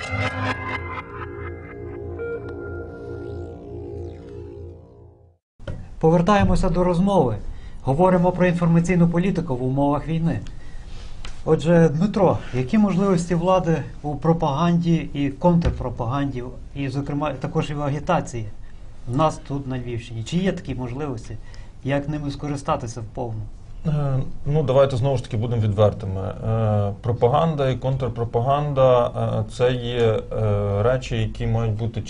Повертаємося до розмови. Говоримо про інформаційну політику в умовах війни. Отже, Дмитро, які можливості влади у пропаганді і контрпропаганді, і, зокрема, також і в агітації в нас тут на Львівщині? Чи є такі можливості? Як ними скористатися вповну? Ну, давайте знову ж таки будемо відвертими. Пропаганда і контрпропаганда – це є речі, які мають бути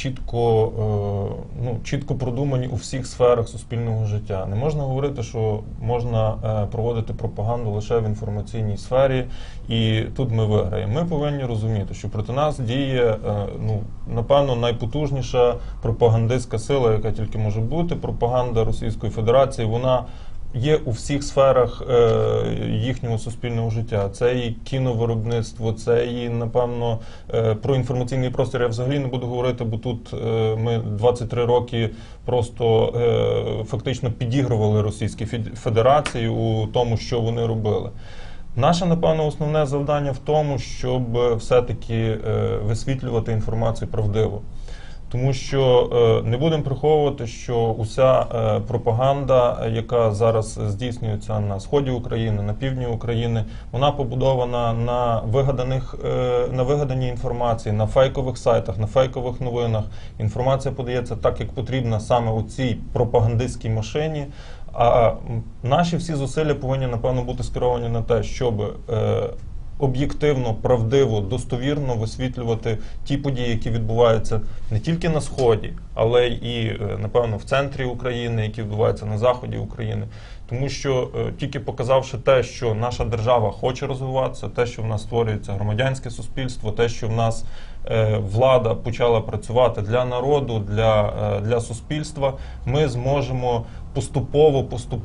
чітко продумані у всіх сферах суспільного життя. Не можна говорити, що можна проводити пропаганду лише в інформаційній сфері, і тут ми виграємо. Ми повинні розуміти, що проти нас діє, напевно, найпотужніша пропагандистська сила, яка тільки може бути. Пропаганда Російської Федерації, вона є у всіх сферах їхнього суспільного життя. Це і кіновиробництво, це і, напевно, про інформаційний простір я взагалі не буду говорити, бо тут ми 23 роки просто фактично підігрували Російській Федерації у тому, що вони робили. Наше, напевно, основне завдання в тому, щоб все-таки висвітлювати інформацію правдиво. Тому що не будемо приховувати, що уся пропаганда, яка зараз здійснюється на сході України, на півдні України, вона побудована на вигаданій інформації, на фейкових сайтах, на фейкових новинах. Інформація подається так, як потрібно саме у цій пропагандистській машині. А наші всі зусилля повинні, напевно, бути скеровані на те, щоб об'єктивно, правдиво, достовірно висвітлювати ті події, які відбуваються не тільки на Сході, але і, напевно, в центрі України, які відбуваються на заході України. Тому що тільки показавши те, що наша держава хоче розвиватися, те, що в нас створюється громадянське суспільство, те, що в нас влада почала працювати для народу, для суспільства, ми зможемо поступово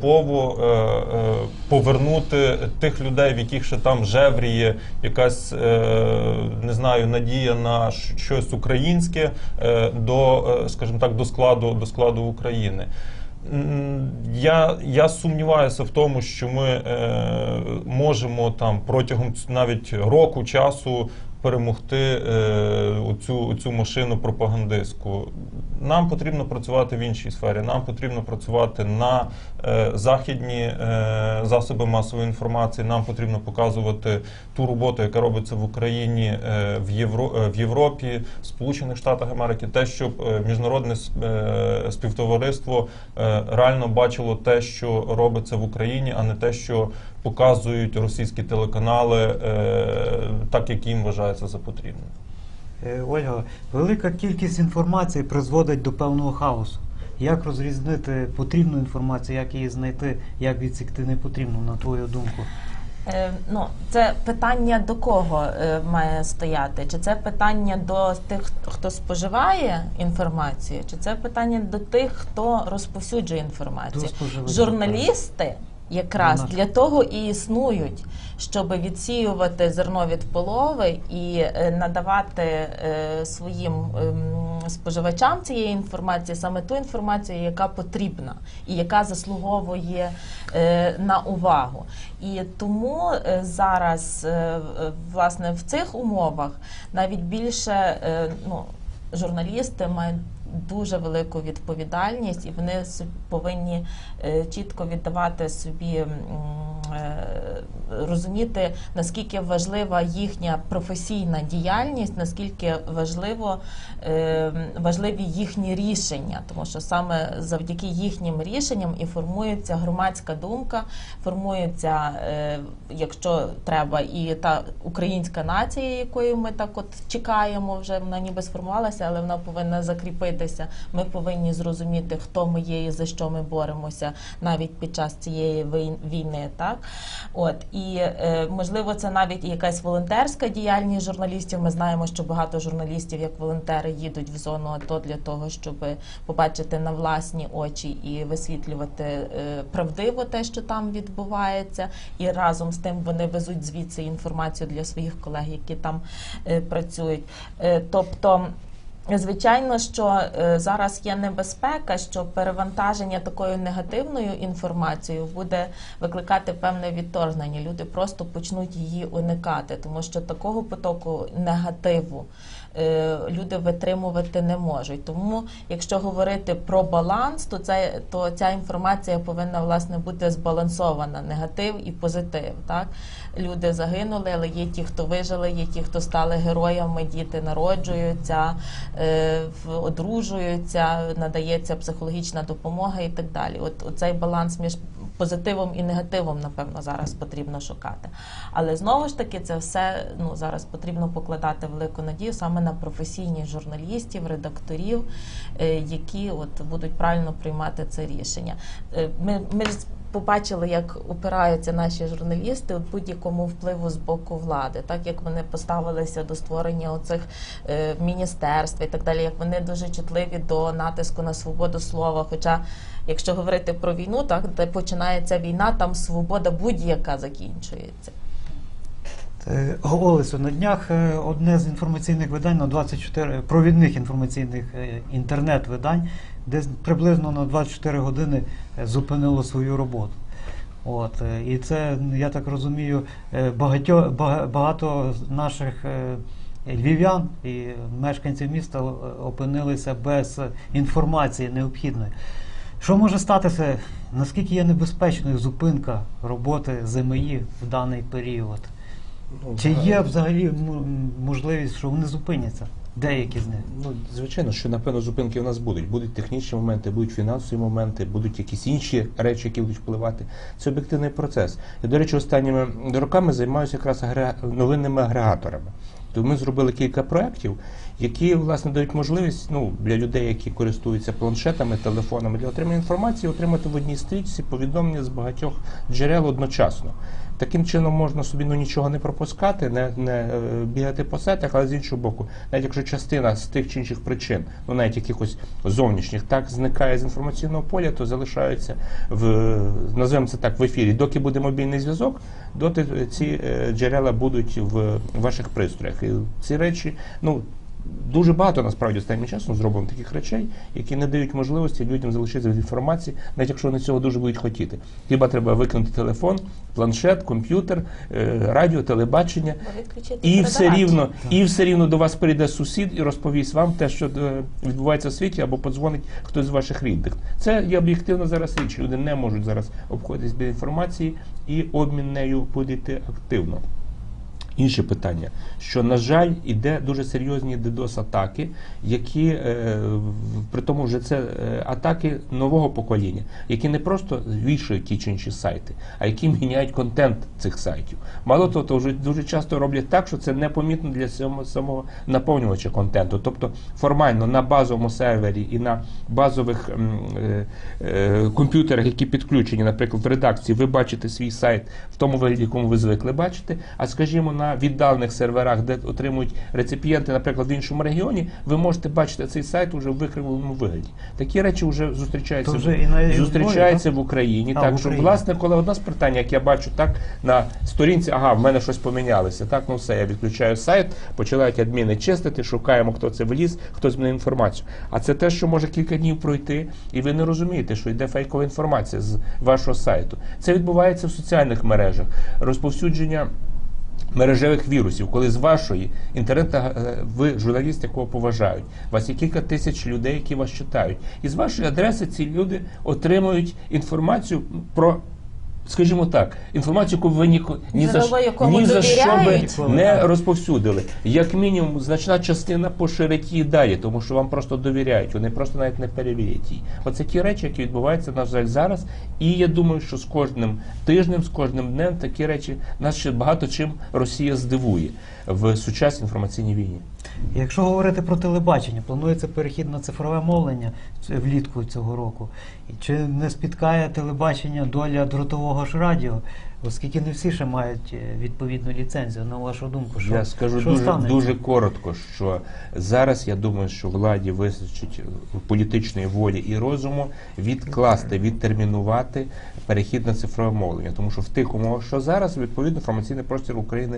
повернути тих людей, в яких ще там жевріє якась, не знаю, надія на щось українське, скажімо так, до складу України. Я сумніваюся в тому, що ми можемо там протягом навіть року часу перемогти оцю машину пропагандистську. Нам потрібно працювати в іншій сфері, нам потрібно працювати на західні засоби масової інформації, нам потрібно показувати ту роботу, яка робиться в Україні, в Європі, в Сполучених Штатах Америки, те, щоб міжнародне співтовариство реально бачило те, що робиться в Україні, а не те, що показують російські телеканали так, як їм вважається за потрібне. Ольга, велика кількість інформації призводить до певного хаосу. Як розрізнити потрібну інформацію, як її знайти, як відсікти непотрібну, на твою думку? Це питання до кого має стояти? Чи це питання до тих, хто споживає інформацію, чи це питання до тих, хто розповсюджує інформацію? Журналісти якраз для того і існують, щоб відсіювати зерно від полови і надавати своїм споживачам цієї інформації саме ту інформацію, яка потрібна і яка заслуговує на увагу. І тому зараз, власне, в цих умовах навіть більше журналісти мають дуже велику відповідальність, і вони повинні чітко віддавати собі, розуміти, наскільки важлива їхня професійна діяльність, наскільки важливі їхні рішення, тому що саме завдяки їхнім рішенням і формується громадська думка, формується, якщо треба, і та українська нація, якою ми так от чекаємо, вже вона ніби сформувалася, але вона повинна закріпитися. Ми повинні зрозуміти, хто ми є і за що ми боремося навіть під час цієї війни, так? І можливо, це навіть якась волонтерська діяльність журналістів. Ми знаємо, що багато журналістів, як волонтери, їдуть в зону АТО для того, щоб побачити на власні очі і висвітлювати правдиво те, що там відбувається. І разом з тим вони везуть звідси інформацію для своїх колег, які там працюють. Тобто Звичайно, що зараз є небезпека, що перевантаження такою негативною інформацією буде викликати певне відторгнення. Люди просто почнуть її уникати, тому що такого потоку негативу люди витримувати не можуть. Тому, якщо говорити про баланс, то ця інформація повинна, власне, бути збалансована, негатив і позитив. Так? Люди загинули, але є ті, хто вижили, є ті, хто стали героями, діти народжуються, одружуються, надається психологічна допомога і так далі. От цей баланс між позитивом і негативом, напевно, зараз потрібно шукати. Але знову ж таки, це все зараз потрібно покладати велику надію саме на професійних журналістів, редакторів, які будуть правильно приймати це рішення. Ми ж побачили, як опираються наші журналісти у будь-якому впливу з боку влади, так як вони поставилися до створення оцих міністерств і так далі, як вони дуже чутливі до натиску на свободу слова. Хоча, якщо говорити про війну, так, де починається війна, там свобода будь-яка закінчується. Олесю, на днях одне з інформаційних видань, на 24 провідних інформаційних інтернет-видань, десь приблизно на 24 години зупинило свою роботу. І це, я так розумію, багато наших львів'ян і мешканців міста опинилися без інформації необхідної. Що може статися, наскільки є небезпечною зупинка роботи ЗМІ в даний період? Чи є взагалі можливість, що вони зупиняться? Деякі з них? Звичайно, що, напевно, зупинки у нас будуть. Будуть технічні моменти, будуть фінансові моменти, будуть якісь інші речі, які будуть впливати. Це об'єктивний процес. І, до речі, останніми роками займаюся якраз новинними агрегаторами. Тобто ми зробили кілька проєктів, які, власне, дають можливість для людей, які користуються планшетами, телефонами, для отримання інформації, отримати в одній стрічці повідомлення з багатьох джерел одночасно. Таким чином можна собі нічого не пропускати, не бігати по сетах, але з іншого боку, навіть якщо частина з тих чи інших причин, навіть якихось зовнішніх, так зникає з інформаційного поля, то залишаються називаємо це так, в ефірі. Доки буде мобільний зв'язок, доти ці джерела будуть в ваших пристроях. І ці речі, дуже багато, насправді, останнім часом зроблено таких речей, які не дають можливості людям залишитися від інформації, навіть якщо вони цього дуже будуть хотіти. Хіба треба викинути телефон, планшет, комп'ютер, радіо, телебачення, і все рівно до вас прийде сусід і розповість вам те, що відбувається в світі, або подзвонить хтось з ваших рідних. Це є об'єктивно зараз річ. Люди не можуть зараз обходитись без інформації, і обмін нею буде йти активно. Інше питання, що, на жаль, іде дуже серйозні DDoS-атаки, які, при тому вже це атаки нового покоління, які не просто вішають ті чи інші сайти, а які міняють контент цих сайтів. Мало того, то вже дуже часто роблять так, що це непомітно для самого наповнювача контенту. Тобто формально на базовому сервері і на базових комп'ютерах, які підключені, наприклад, в редакції, ви бачите свій сайт в тому вигляді, якому ви звикли бачити, а, скажімо, на віддалених серверах, де отримують реципієнти, наприклад, в іншому регіоні, ви можете бачити цей сайт уже в викривленому вигляді. Такі речі вже зустрічаються в Україні. Так, що, власне, коли одне з питань, як я бачу, так, на сторінці, в мене щось помінялося, так, все, я відключаю сайт, починають адміни чистити, шукаємо, хто це вліз, хто змінив інформацію. А це те, що може кілька днів пройти, і ви не розумієте, що йде фейкова інформація з вашого сайту. Це відбувається в соціальних мережах. Розповсюдження мережевих вірусів, коли з вашої інтернету, ви журналіст, якого поважають, у вас є кілька тисяч людей, які вас читають. І з вашої адреси ці люди отримують інформацію про, скажімо так, інформацію, яку ви ні за що би не розповсюдили. Як мінімум, значна частина поширить її далі, тому що вам просто довіряють, вони просто навіть не перевірять її. Оце ті речі, які відбуваються, на жаль, зараз. І я думаю, що з кожним тижнем, з кожним днем такі речі нас ще багато чим Росія здивує в сучасній інформаційній війні. Якщо говорити про телебачення, планується перехід на цифрове мовлення влітку цього року. Чи не спіткає телебачення доля дротового ж радіо? Оскільки не всі ще мають відповідну ліцензію, на вашу думку, що, Я скажу що дуже, станеться? дуже коротко, що зараз я думаю, що владі вистачить політичної волі і розуму відкласти, відтермінувати перехід на цифрове мовлення. Тому що в тих умовах, що зараз, відповідно, інформаційний простір України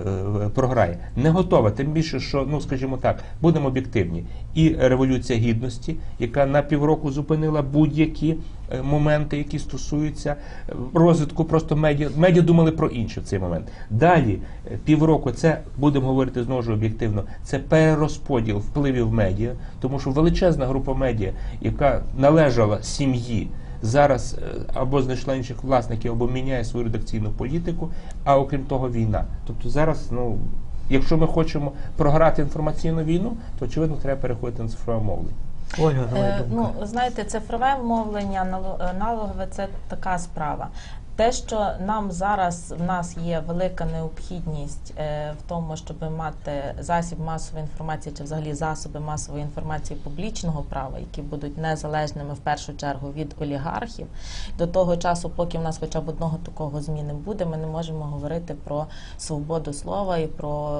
програє. Не готова, тим більше, що, ну скажімо так, будемо об'єктивні. І Революція Гідності, яка на півроку зупинила будь-які моменти, які стосуються розвитку просто медіа. Медіа думали про інше в цей момент. Далі, півроку, це, будемо говорити знову ж об'єктивно, це перерозподіл впливів медіа, тому що величезна група медіа, яка належала сім'ї, зараз або знайшла інших власників, або міняє свою редакційну політику, а окрім того війна. Тобто зараз, ну, якщо ми хочемо програти інформаційну війну, то очевидно треба переходити на цифрове мовлення. Ольга, давай думка. Ну, знаєте, цифрове мовлення, аналогове – це така справа. Те, що нам зараз, в нас є велика необхідність в тому, щоб мати засіб масової інформації чи взагалі засоби масової інформації публічного права, які будуть незалежними в першу чергу від олігархів, до того часу, поки в нас хоча б одного такого ЗМІ не буде, ми не можемо говорити про свободу слова і про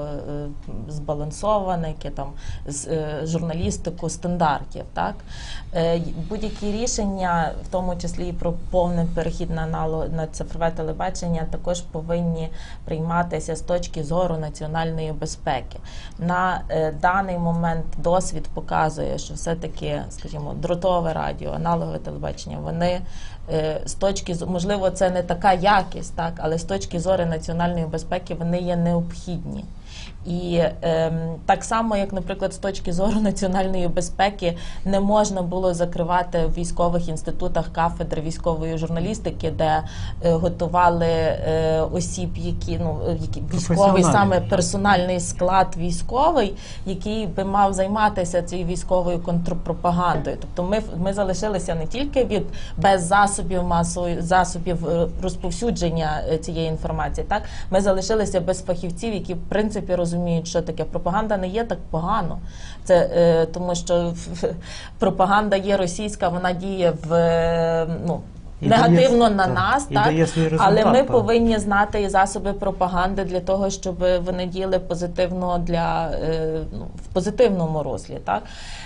збалансоване, яке там журналістику стандартів. Так? Будь-які рішення, в тому числі і про повний перехід на цифрове телебачення, також повинні прийматися з точки зору національної безпеки. На даний момент досвід показує, що все-таки, скажімо, дротове радіо, аналогове телебачення, вони з точки, можливо, це не така якість, так, але з точки зору національної безпеки вони є необхідні. І так само, як, наприклад, з точки зору національної безпеки не можна було закривати в військових інститутах кафедри військової журналістики, де готували осіб, які військовий, саме персональний склад військовий, який би мав займатися цією військовою контрпропагандою. Тобто ми залишилися не тільки без засобів розповсюдження цієї інформації, так? Ми залишилися без фахівців, які в принципі розуміють, що таке пропаганда не є так погано. Це тому, що пропаганда є російська, вона діє негативно на нас, так? Але ми повинні знати і засоби пропаганди для того, щоб вони діяли позитивно в позитивному руслі, так?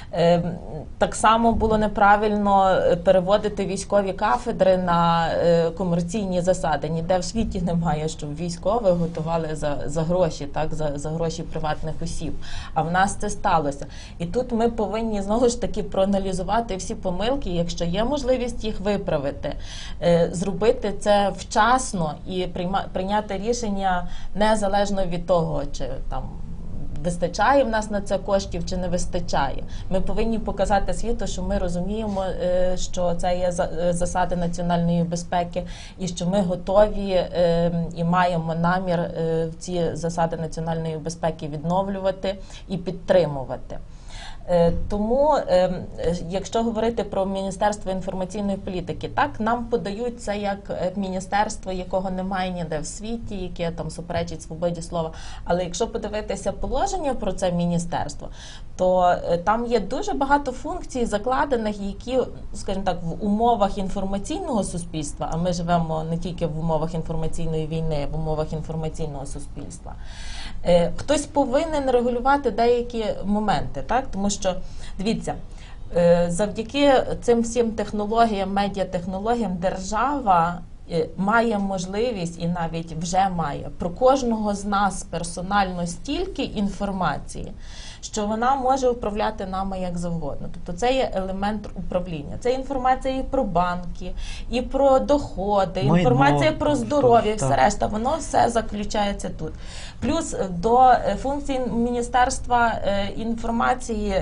Так само було неправильно переводити військові кафедри на комерційні засади. Ніде в світі немає, щоб військових готували за гроші, так, за гроші приватних осіб. А в нас це сталося. І тут ми повинні знову ж таки проаналізувати всі помилки, якщо є можливість їх виправити, зробити це вчасно і прийняти рішення незалежно від того, чи там вистачає в нас на це коштів чи не вистачає. Ми повинні показати світу, що ми розуміємо, що це є засади національної безпеки і що ми готові і маємо намір ці засади національної безпеки відновлювати і підтримувати. Тому, якщо говорити про Міністерство інформаційної політики, так, нам подають це як міністерство, якого немає ніде в світі, яке там суперечить свободі слова. Але якщо подивитися положення про це міністерство, то там є дуже багато функцій закладених, які, скажімо так, в умовах інформаційного суспільства, а ми живемо не тільки в умовах інформаційної війни, а в умовах інформаційного суспільства. Хтось повинен регулювати деякі моменти, так? Тому що, дивіться, завдяки цим всім технологіям, медіатехнологіям, держава має можливість і навіть вже має про кожного з нас персонально стільки інформації, що вона може управляти нами як завгодно. Тобто це є елемент управління. Це інформація і про банки, і про доходи, інформація про здоров'я, і все решта. Воно все заключається тут. Плюс до функцій Міністерства інформації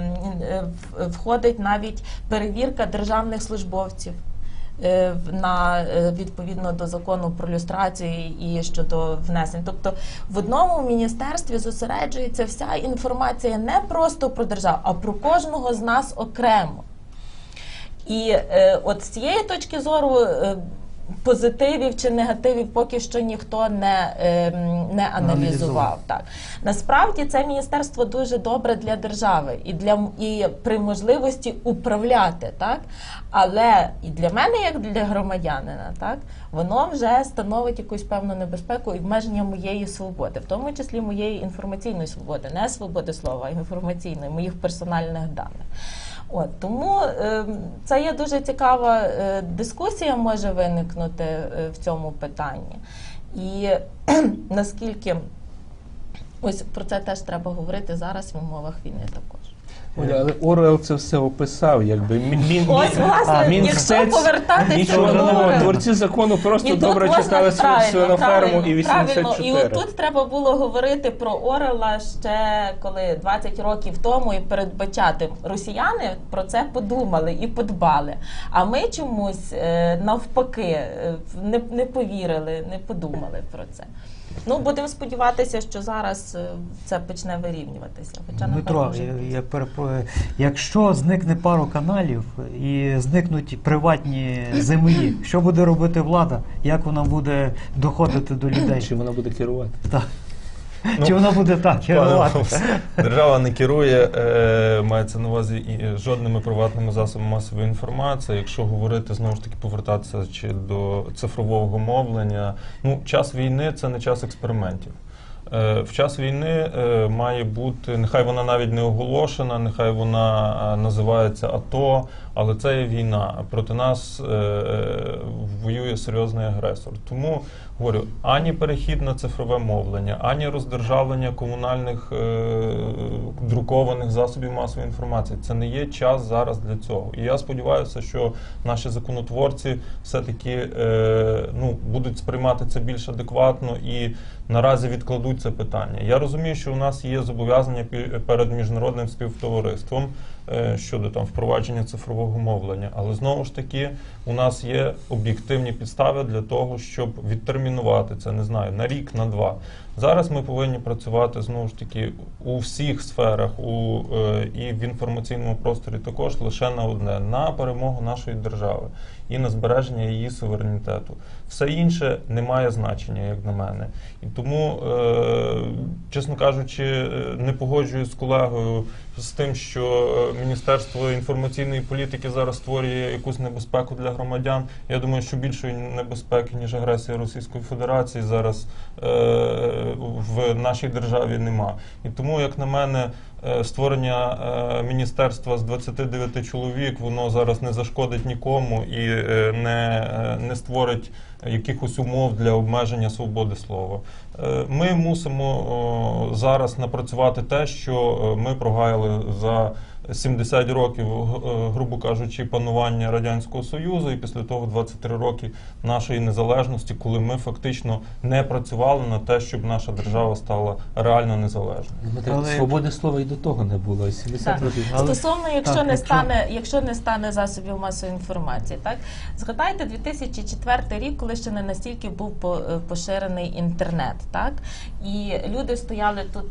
входить навіть перевірка державних службовців відповідно до закону про люстрацію і щодо внесень. Тобто в одному міністерстві зосереджується вся інформація не просто про державу, а про кожного з нас окремо. І от з цієї точки зору позитивів чи негативів поки що ніхто не аналізував. Так. Насправді це міністерство дуже добре для держави і при можливості управляти, так? Але і для мене, як для громадянина, так, воно вже становить якусь певну небезпеку і обмеження моєї свободи, в тому числі моєї інформаційної свободи, не свободи слова, а інформаційної, моїх персональних даних. От, тому це є дуже цікава дискусія може виникнути в цьому питанні. І наскільки, ось про це теж треба говорити зараз в умовах війни також. Оля, але Орвелл це все описав, якби Ось, власне, якщо повертатися нічого до нового. Орвелла. Творці закону просто І тут добре можна- читали свою ферму і 84. Правильно. І отут треба було говорити про Орвелла ще коли 20 років тому і передбачати. Росіяни про це подумали і подбали. А ми чомусь навпаки не повірили, не подумали про це. Ну, будемо сподіватися, що зараз це почне вирівнюватися. Хоча, Дмитро, напевно, вже якщо зникне пару каналів і зникнуть приватні землі, що буде робити влада? Як вона буде доходити до людей? Чи вона буде керувати? Так. Чи вона буде так керувати? Держава не керує, мається на увазі, і жодними приватними засобами масової інформації. Якщо говорити, знову ж таки, повертатися чи до цифрового мовлення, ну, час війни – це не час експериментів. В час війни має бути, нехай вона навіть не оголошена, нехай вона називається АТО, але це є війна. Проти нас воює серйозний агресор. Тому, говорю, ані перехід на цифрове мовлення, ані роздержавлення комунальних друкованих засобів масової інформації. Це не є час зараз для цього. І я сподіваюся, що наші законотворці все-таки будуть сприймати це більш адекватно і наразі відкладуть це питання. Я розумію, що у нас є зобов'язання перед міжнародним співтовариством щодо там впровадження цифрового мовлення, але знову ж таки у нас є об'єктивні підстави для того, щоб відтермінувати це, не знаю, на рік, на два. Зараз ми повинні працювати знову ж таки у всіх сферах, і в інформаційному просторі також лише на одне – на перемогу нашої держави і на збереження її суверенітету. Все інше не має значення, як на мене. І тому, чесно кажучи, не погоджуюсь з колегою з тим, що Міністерство інформаційної політики зараз створює якусь небезпеку для громадян. Я думаю, що більшої небезпеки, ніж агресія Російської Федерації, зараз в нашій державі нема. І тому, як на мене, створення міністерства з 29 чоловік, воно зараз не зашкодить нікому і не створить якихось умов для обмеження свободи слова. Ми мусимо зараз напрацювати те, що ми прогаяли за 70 років, грубо кажучи, панування Радянського Союзу, і після того 23 роки нашої незалежності, коли ми фактично не працювали на те, щоб наша держава стала реально незалежною. Свободи слова і до того не було. 70 років. Стосовно, якщо не стане засобів масової інформації, так? Згадайте 2004 рік, коли ще не настільки був поширений інтернет, так? І люди стояли тут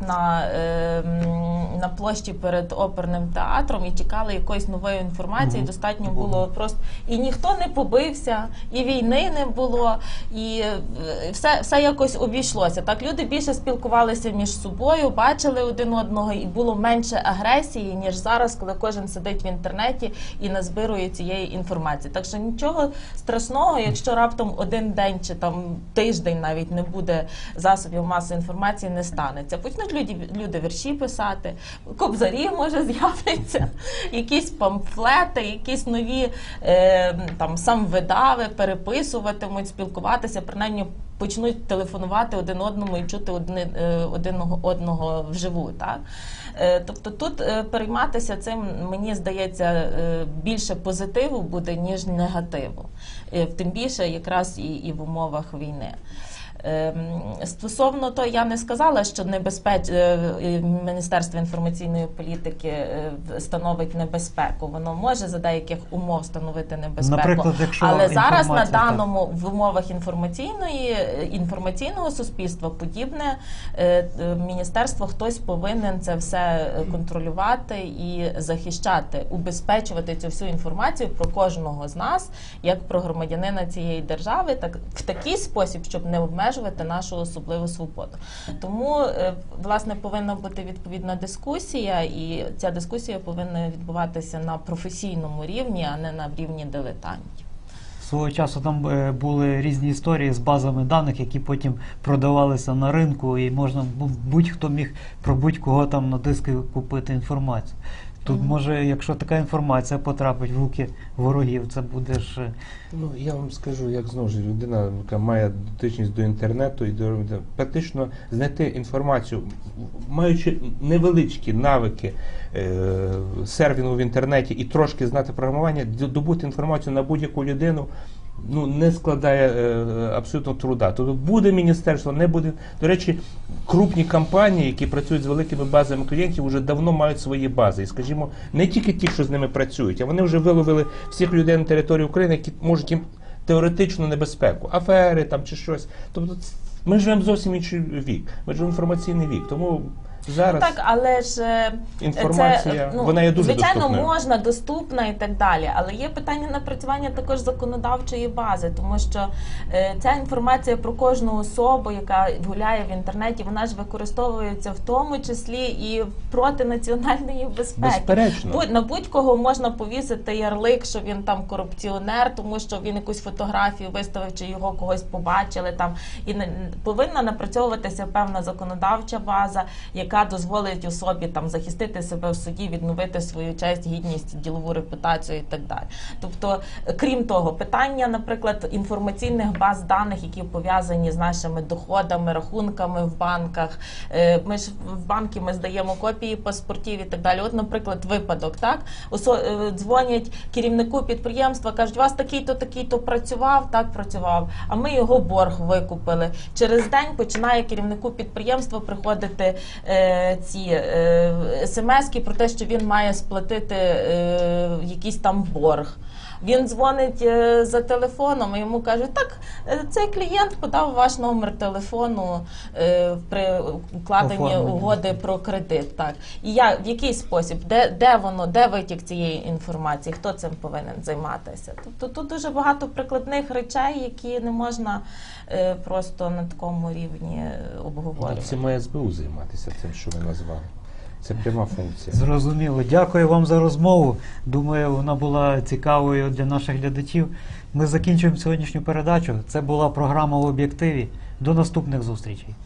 на площі перед оперним театром і чекали якоїсь нової інформації, достатньо було просто... І ніхто не побився, і війни не було, і все якось обійшлося. Так, люди більше спілкувалися між собою, бачили один одного, і було менше агресії, ніж зараз, коли кожен сидить в інтернеті і назбирує цієї інформації. Так що нічого страшного, якщо раптом один день чи там тиждень навіть не буде засобів масової інформації, не станеться. Почнуть люди вірші писати, кобзарі, може, з'являться, якісь памфлети, якісь нові там самвидави переписуватимуть, спілкуватися, принаймні почнуть телефонувати один одному і чути один одного вживу. Так? Тобто тут перейматися цим, мені здається, більше позитиву буде, ніж негативу. Тим більше якраз і в умовах війни. Стосовно того, я не сказала, що Міністерство інформаційної політики становить небезпеку. Воно може за деяких умов становити небезпеку. Наприклад, якщо але зараз на інформація, даному в умовах інформаційного суспільства подібне міністерство хтось повинен це все контролювати і захищати, убезпечувати цю всю інформацію про кожного з нас, як про громадянина цієї держави, так в такий спосіб, щоб не обмежувати нашу особливу свободу. Тому, власне, повинна бути відповідна дискусія, і ця дискусія повинна відбуватися на професійному рівні, а не на рівні дилетантів. Свого часу там були різні історії з базами даних, які потім продавалися на ринку, і можна будь-хто міг про будь-кого там на диски купити інформацію. Тут, може, якщо така інформація потрапить в руки ворогів, це буде ж... Ну, я вам скажу, як знову ж людина, яка має дотичність до інтернету і до практично знайти інформацію, маючи невеличкі навики сервінгу в інтернеті і трошки знати програмування, добути інформацію на будь-яку людину, ну, не складає абсолютно труда. Тобто буде міністерство, не буде. До речі, крупні компанії, які працюють з великими базами клієнтів, вже давно мають свої бази. І, скажімо, не тільки ті, що з ними працюють, а вони вже виловили всіх людей на території України, які можуть їм теоретичну небезпеку, афери там чи щось. Тобто ми живемо зовсім інший вік. Ми живемо інформаційний вік. Тому зараз так, але ж інформація, вона є дуже звичайно, доступною. можна, доступна і так далі, але є питання напрацювання також законодавчої бази, тому що ця інформація про кожну особу, яка гуляє в інтернеті, вона ж використовується в тому числі і проти національної безпеки. Безперечно. На будь-кого можна повісити ярлик, що він там корупціонер, тому що він якусь фотографію виставив, чи його когось побачили там. І повинна напрацьовуватися певна законодавча база, яка дозволить особі там захистити себе в суді, відновити свою честь, гідність, ділову репутацію і так далі. Тобто, крім того, питання, наприклад, інформаційних баз даних, які пов'язані з нашими доходами, рахунками в банках. Ми ж в банки ми здаємо копії паспортів і так далі. От, наприклад, випадок, так? Дзвонять керівнику підприємства, кажуть, у вас такий-то працював, так працював, а ми його борг викупили. Через день починає керівнику підприємства приходити ці смс-ки про те, що він має сплатити якийсь там борг. Він дзвонить за телефоном і йому кажуть, так, цей клієнт подав ваш номер телефону при укладенні угоди про кредит. Так. І в який спосіб? Де витік цієї інформації? Хто цим повинен займатися? Тобто тут дуже багато прикладних речей, які не можна просто на такому рівні обговорювати. Це має СБУ займатися цим, що ви назвали. Це пряма функція. Зрозуміло. Дякую вам за розмову. Думаю, вона була цікавою для наших глядачів. Ми закінчуємо сьогоднішню передачу. Це була програма «В об'єктиві». До наступних зустрічей.